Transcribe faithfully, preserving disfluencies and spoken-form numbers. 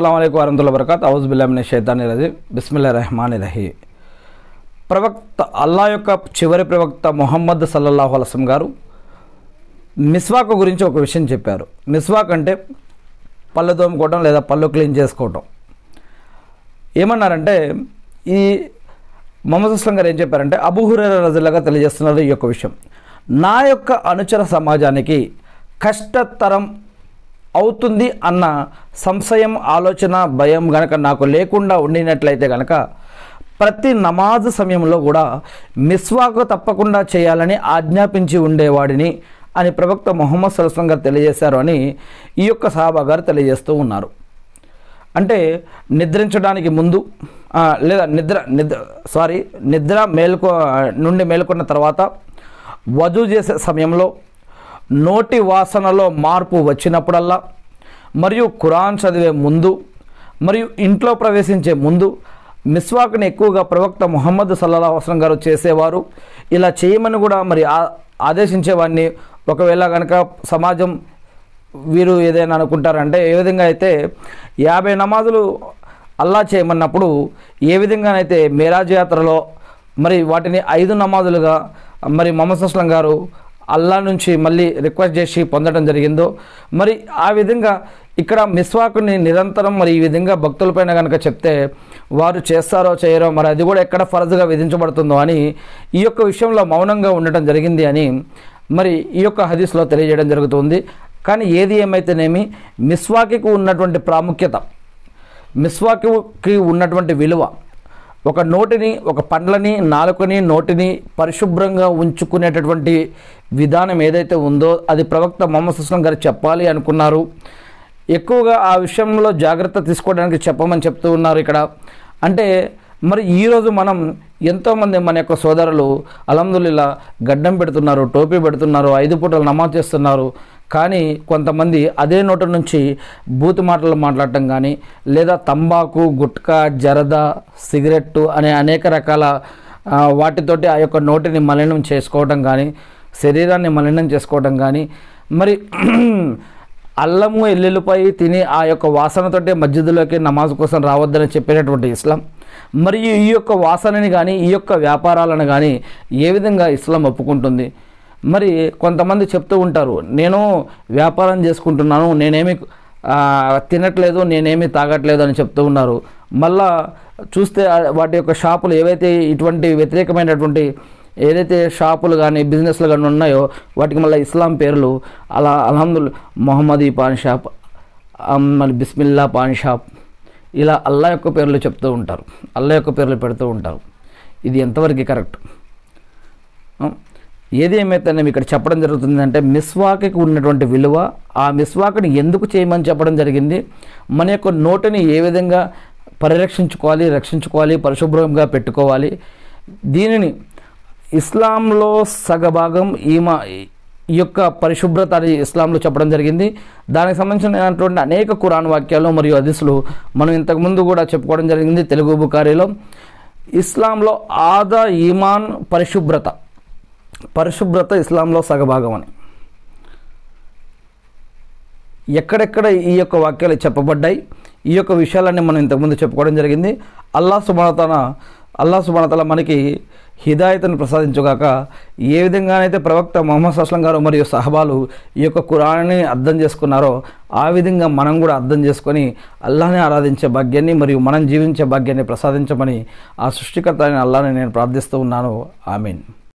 అస్సలాము అలైకుం వరహ్మతుల్లాహి వబరకాతుహు ఔజు బిల్లాహి మినష్ షైతానిర్ రజీమ్ బిస్మిల్లాహిర్ రహమానిర్ రహీమ్. ప్రవక్త అల్లాహ్ యొక్క చివరి ప్రవక్త ముహమ్మద్ సల్లల్లాహు అలైహి వసల్లం గారు మిస్వాక్ గురించి ఒక విషయం చెప్పారు. మిస్వాక్ అంటే పళ్ళు తోముకోవడం లేదా పళ్ళు క్లీన్ చేసుకోవటం. ఏమన్నారంటే ఈ ముహమ్మద్ అస్లం గారు ఏం చెప్పారంటే అబూ హురైరా రజుల్లాగా తెలియజేస్తున్నారు ఈ యొక్క విషయం. నా యొక్క అనుచర సమాజానికి కష్టతరం అవుతుంది అన్న సంశయం, ఆలోచన, భయం గనక నాకు లేకుండా ఉండినట్లయితే గనక ప్రతి నమాజ్ సమయంలో కూడా మిస్వాక్ తప్పకుండా చేయాలని ఆజ్ఞాపించి ఉండేవాడిని అని ప్రవక్త ముహమ్మద్ సల్లల్లాహు అలైహి వసల్లం గారు తెలియజేశారు అని ఈ యొక్క సహాబా గారు తెలియజేస్తూ ఉన్నారు. అంటే నిద్రించడానికి ముందు లేదా నిద్ర నిద్ర సారీ నిద్ర మేల్కొ నుండి మేల్కొన్న తర్వాత, వజూ చేసే సమయంలో, నోటి వాసనలో మార్పు వచ్చినప్పుడల్లా, మరియు ఖురాన్ చదివే ముందు, మరియు ఇంట్లో ప్రవేశించే ముందు మిస్వాక్ని ఎక్కువగా ప్రవక్త ముహమ్మద్ సల్లల్లాహు అలైహి వసల్లం గారు చేసేవారు. ఇలా చేయమని కూడా మరి ఆదేశించేవాడిని. ఒకవేళ కనుక సమాజం వీరు ఏదైనా అనుకుంటారంటే, ఏ విధంగా అయితే యాభై నమాజులు అల్లా చేయమన్నప్పుడు ఏ విధంగానైతే మేరాజ్ యాత్రలో మరి వాటిని ఐదు నమాజులుగా మరి ముహమ్మద్ అస్లం గారు అల్లా నుంచి మళ్ళీ రిక్వెస్ట్ చేసి పొందడం జరిగిందో, మరి ఆ విధంగా ఇక్కడ మిస్వాక్ని నిరంతరం మరి ఈ విధంగా భక్తులపైన కనుక చెప్తే వారు చేస్తారో చేయరో, మరి అది కూడా ఎక్కడ ఫరజుగా విధించబడుతుందో అని ఈ యొక్క విషయంలో మౌనంగా ఉండటం జరిగింది అని మరి ఈ యొక్క హదీస్లో తెలియజేయడం జరుగుతుంది. కానీ ఏది ఏమైతేనేమి మిస్వాక్కి ఉన్నటువంటి ప్రాముఖ్యత, మిస్వాక్కి ఉన్నటువంటి విలువ, ఒక నోటిని, ఒక పండ్లని, నాలుకని, నోటిని పరిశుభ్రంగా ఉంచుకునేటటువంటి విధానం ఏదైతే ఉందో అది ప్రవక్త ముహమ్మద్ అస్లం గారు చెప్పాలి అనుకున్నారు. ఎక్కువగా ఆ విషయంలో జాగ్రత్త తీసుకోవడానికి చెప్పమని చెప్తూ ఉన్నారు ఇక్కడ. అంటే మరి ఈరోజు మనం ఎంతోమంది మన యొక్క సోదరులు అల్హమ్దులిల్లా గడ్డం పెడుతున్నారు, టోపీ పెడుతున్నారు, ఐదు పూటలు నమాజ్ చేస్తున్నారు. కానీ కొంతమంది అదే నోటి నుంచి బూతు మాటలు మాట్లాడటం కానీ, లేదా తంబాకు, గుట్కా, జరదా, సిగరెట్టు అనే అనేక రకాల వాటితోటి ఆ యొక్క నోటిని మలినం చేసుకోవడం కానీ, శరీరాన్ని మలినం చేసుకోవడం కానీ, మరి అల్లము ఎల్లుల్లిపై తిని ఆ యొక్క వాసనతోటి మస్జిద్లోకి నమాజ్ కోసం రావద్దని చెప్పినటువంటి ఇస్లాం, మరియు ఈ యొక్క వాసనని కానీ ఈ యొక్క వ్యాపారాలను కానీ ఏ విధంగా ఇస్లాం ఒప్పుకుంటుంది? మరి కొంతమంది చెప్తూ ఉంటారు, నేను వ్యాపారం చేసుకుంటున్నాను, నేనేమి తినట్లేదు, నేనేమి తాగట్లేదు అని చెప్తూ ఉన్నారు. మళ్ళా చూస్తే వాటి యొక్క షాపులు ఏవైతే ఇటువంటి వ్యతిరేకమైనటువంటి ఏదైతే షాపులు కానీ బిజినెస్లు కానీ ఉన్నాయో వాటికి మళ్ళీ ఇస్లాం పేర్లు అలా అల్హమ్దుల్లా మొహమ్మదీ పాన్ షాప్, మళ్ళీ బిస్మిల్లా పాన్ షాప్, ఇలా అల్లా యొక్క పేర్లు చెప్తూ ఉంటారు, అల్లా యొక్క పేర్లు పెడుతూ ఉంటారు. ఇది ఎంతవరకు కరెక్ట్? ఏది ఏమైతే ఇక్కడ చెప్పడం జరుగుతుందంటే మిస్వాక్కి ఉన్నటువంటి విలువ, ఆ మిస్వాక్ని ఎందుకు చేయమని చెప్పడం జరిగింది, మన యొక్క నోటిని ఏ విధంగా పరిరక్షించుకోవాలి, రక్షించుకోవాలి, పరిశుభ్రంగా పెట్టుకోవాలి. దీనిని ఇస్లాంలో సగభాగం ఈమా ఈ యొక్క పరిశుభ్రత అని ఇస్లాంలో చెప్పడం జరిగింది. దానికి సంబంధించినటువంటి అనేక ఖురాన్ వాక్యాలు మరియు హదీసులు మనం ఇంతకుముందు కూడా చెప్పుకోవడం జరిగింది తెలుగు బుఖారీలో. ఇస్లాంలో ఆదా ఈమాన్ పరిశుభ్రత, పరిశుభ్రత ఇస్లాంలో సగభాగం అని ఎక్కడెక్కడ ఈ యొక్క వాక్యాలు చెప్పబడ్డాయి, ఈ యొక్క విషయాలన్నీ మనం ఇంతకుముందు చెప్పుకోవడం జరిగింది. అల్లాహ్ సుబ్హానహు వ తఆలా అల్లాహ్ సుబ్హానహు వ తఆలా మనకి హిదాయతను ప్రసాదించుగాక. ఏ విధంగానైతే ప్రవక్త ముహమ్మద్ సల్లల్లాహు అలైహి వసల్లం గారు మరియు సహబాలు ఈ యొక్క ఖురాన్ని అర్థం చేసుకున్నారో ఆ విధంగా మనం కూడా అర్థం చేసుకొని అల్లాహ్ని ఆరాధించే భాగ్యాన్ని మరియు మనం జీవించే భాగ్యాన్ని ప్రసాదించమని ఆ సృష్టికర్త అయిన అల్లాహ్ని నేను ప్రార్థిస్తూ ఉన్నాను. ఆమీన్.